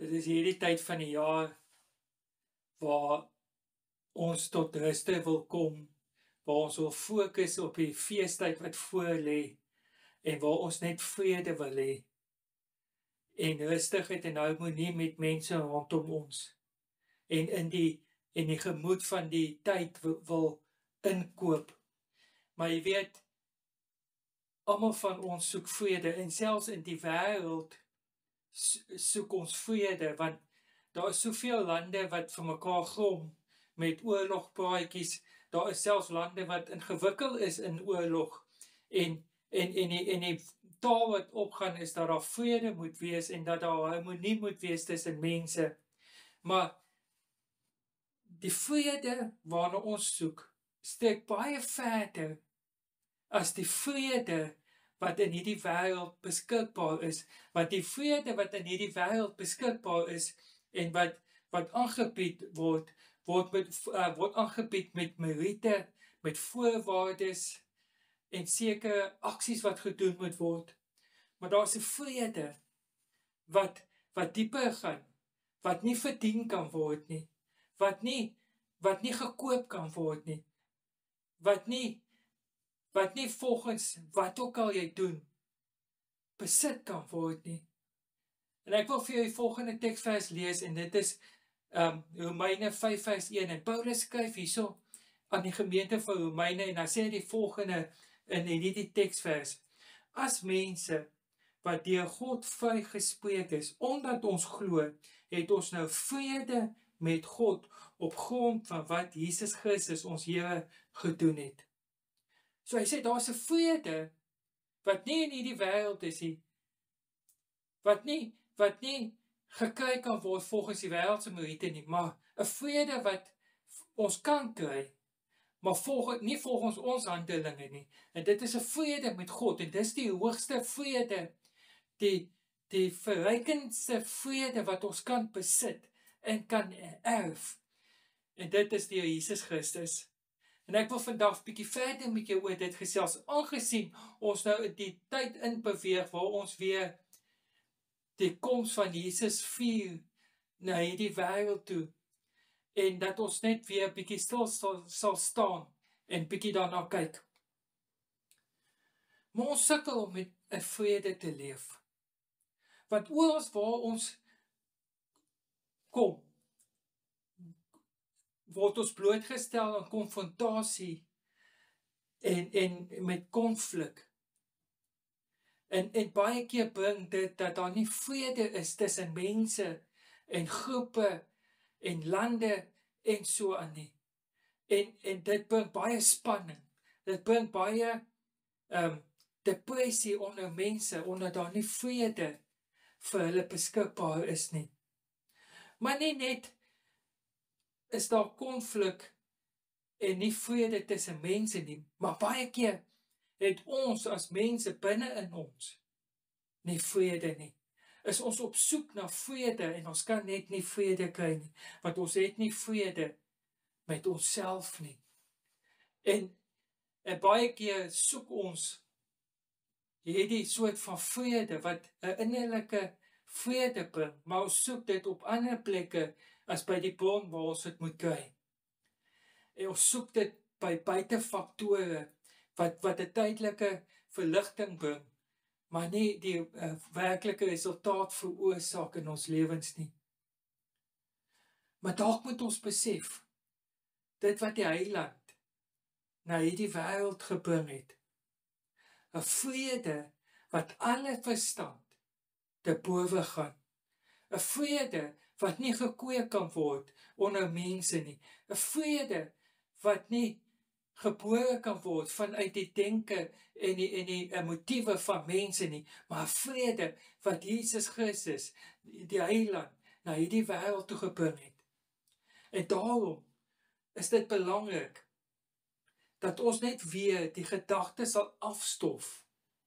Dit is hierdie tyd van die jaar waar ons tot ruste wil kom, waar ons wil fokus op die feestyd wat voor lê en waar ons net vrede wil hê en rustigheid en harmonie met mense rondom ons en in die gemoed van die tyd wil inkoop. Maar jy weet, almal van ons soek vrede en selfs in die wêreld soek ons vrede, want daar is soveel lande wat vir mekaar grom met oorlogpraatjies. Daar is selfs lande wat ingewikkeld is in oorlog en die taal wat opgaan is dat daar vrede moet wees en dat daar harmonie moet wees tussen mense. Maar die vrede waarna ons soek, strek baie verder as die vrede wat in hierdie wêreld beskikbaar is. Want die vrede wat in hierdie wêreld beskikbaar is en wat aangebied word aangebied met meriete, met voorwaardes en sekere aksies wat gedoen moet word. Maar daar is 'n vrede wat dieper gaan, wat nie verdien kan word nie, wat nie gekoop kan word nie, wat nie volgens wat ook al jy doen, besit kan word nie. En ek wil vir jou die volgende teksvers lees en dit is Romeine 5 vers 1 en Paulus skryf hierso aan die gemeente van Romeine en hy sê die volgende in hierdie teksvers: As mense wat deur God vrygespreek is, omdat ons glo, het ons nou vrede met God op grond van wat Jesus Christus ons Here gedoen het. So hy sê daar's 'n vrede wat nie in hierdie wêreld is nie, wat nie gekry kan word volgens die wêreldse meriete nie, maar 'n vrede wat ons kan kry, maar nie volgens ons handelinge nie. En dit is 'n vrede met God en dis die hoogste vrede, die verrykendste vrede wat ons kan besit en kan erf. En dit is deur Jesus Christus. En ek wil vandag bietjie verder met jou oor dit gesels, aangesien ons nou in die tyd inbeweeg waar ons weer die koms van Jesus vier na hierdie wêreld toe, en dat ons net weer bietjie stil sal staan en bietjie daarna kyk. Maar ons sukkel om met 'n vrede te leef. Want oral waar ons kom, word ons blootgestel aan konfrontasie en met konflik. En baie keer bring dit dat daar nie vrede is tussen mense en groepe en lande en so aan nie. En dit bring baie spanning. Dit bring baie depressie onder mense, omdat daar nie vrede vir hulle beskikbaar is nie. Maar nie net is daar konflik en nie vrede tussen mense nie, maar baie keer het ons as mense binne in ons nie vrede nie. Is ons op soek na vrede en ons kan net nie vrede kry nie, want ons het nie vrede met onsself nie. En baie keer soek ons hierdie soort van vrede wat 'n innerlike vrede bring, maar ons soek dit op ander plekke as by die bron waar ons dit moet kry. En ons soek dit by buitefaktore wat 'n tydelike verligting bring, maar nie die werklike resultaat veroorsaak in ons lewens nie. Maar dalk moet ons besef, dit wat die Heiland na hierdie wêreld gebring het, 'n vrede wat alle verstand te bowe gaan, 'n vrede wat nie gekweek kan word onder mense nie, 'n vrede wat nie gebore kan word vanuit die denke en die motiewe van mense nie, maar 'n vrede wat Jesus Christus, die Heiland, na hierdie wêreld toe gebring het. En daarom is dit belangrik dat ons net weer die gedagtes sal afstof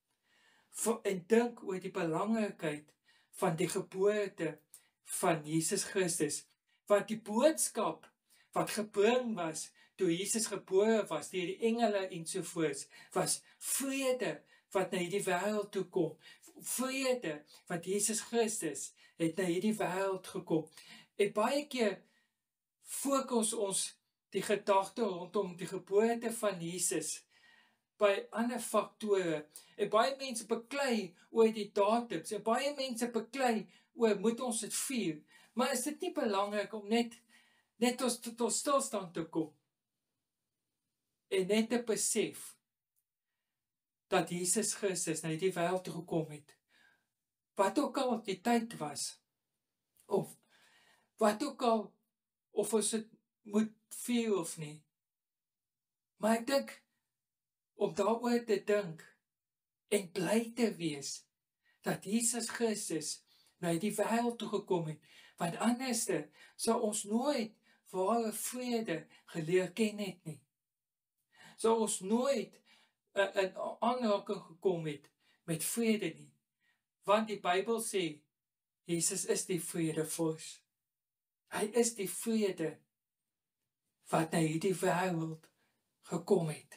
en dink oor die belangrikheid van die geboorte van Jesus Christus, wat die boodskap wat gebring was toe Jesus gebore was deur die engele ensovoorts, was vrede wat na hierdie wêreld toe kom. Vrede, want Jesus Christus het na hierdie wêreld gekom. En baie keer fokus ons die gedagte rondom die geboorte van Jesus by ander faktore. En baie mense beklei oor die datums, en baie mense beklei oor moet ons dit vier. Maar is dit nie belangrik om net tot stilstand te kom en net te besef dat Jesus Christus na hierdie wêreld toe gekom het, wat ook al die tyd was, of wat ook al, of ons dit moet vier of nie. Maar ek dink, om daaroor te dink, en bly te wees, dat Jesus Christus na hierdie wêreld toe gekom het, want anderste sou ons nooit ware vrede geleer ken het nie. Sou ons nooit in aanraking gekom het met vrede nie. Want die Bybel sê, Jesus is die vredevors. Hy is die vrede wat na hierdie wêreld gekom het.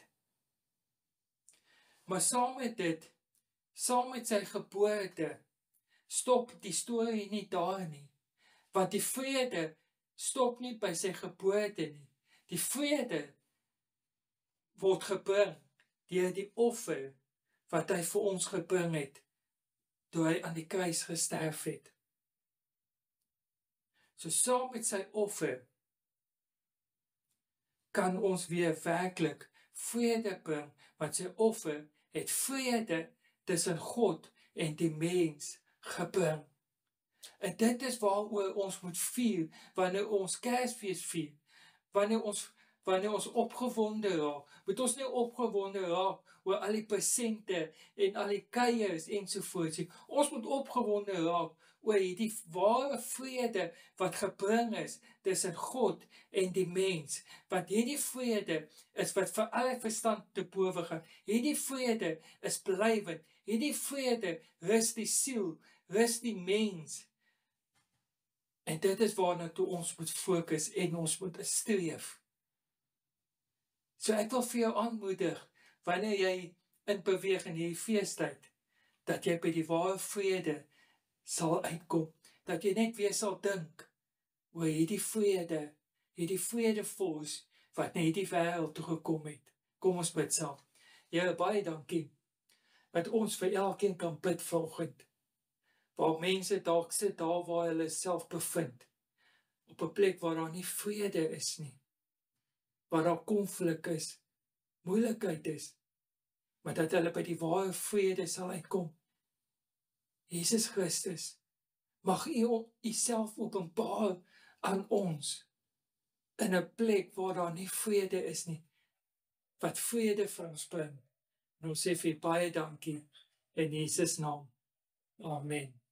Maar saam met dit, saam met sy geboorte, stop die storie nie daar nie. Want die vrede stop nie by sy geboorte nie. Die vrede word gebring deur die offer wat hy vir ons gebring het, toe hy aan die kruis gesterf het. So saam met sy offer kan ons weer werklik vrede bring, want sy offer het vrede tussen God en die mens gebring. En dit is waaroor ons moet vier, wanneer ons Kersfees vier, wanneer ons opgewonde raak, moet ons nie opgewonde raak oor al die persente en al die kuiers ensovoorts. Ons moet opgewonde raak oor hierdie ware vrede wat gebring is tussen God en die mens. Want hierdie vrede is wat vir alle verstand te bowe gaan. Hierdie vrede is blywend. Hierdie vrede rus die siel, rus die mens. En dit is waarna toe ons moet fokus en ons moet streef. So ek wil vir jou aanmoedig, wanneer jy in beweeg in hierdie feestyd, dat jy by die ware vrede sal uitkom, dat jy net weer sal dink oor hierdie vredevors wat na hierdie wêreld toe gekom het. Kom ons bid saam. Here, baie dankie dat ons vir elkeen kan bid vanoggend, waar mense dalk sit daar waar hulle self bevind, op 'n plek waar daar nie vrede is nie, waar daar konflik is, moeilikheid is, maar dat hulle by die ware vrede sal uitkom. Jesus Christus, mag U self openbaar aan ons, in 'n plek waar daar nie vrede is nie, wat vrede vir ons bring. En ons sê vir baie dankie, in Jesus naam. Amen.